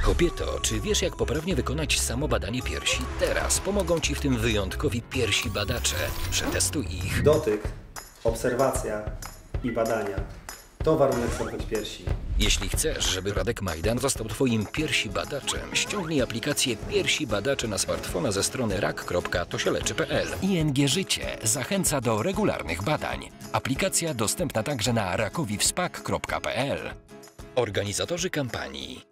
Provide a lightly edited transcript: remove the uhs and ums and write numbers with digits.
Kobieto, czy wiesz, jak poprawnie wykonać samo badanie piersi? Teraz pomogą Ci w tym wyjątkowi piersi badacze. Przetestuj ich. Dotyk, obserwacja i badania to warunek stopnieć piersi. Jeśli chcesz, żeby Radek Majdan został Twoim piersi badaczem, ściągnij aplikację Piersi Badacze na smartfona ze strony rak.tosieleczy.pl. ING Życie zachęca do regularnych badań. Aplikacja dostępna także na rakowiwspak.pl. Organizatorzy kampanii